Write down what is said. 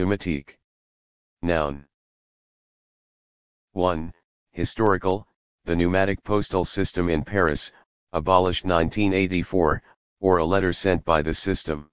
Pneumatique. Noun. 1. Historical, the pneumatic postal system in Paris, abolished 1984, or a letter sent by the system.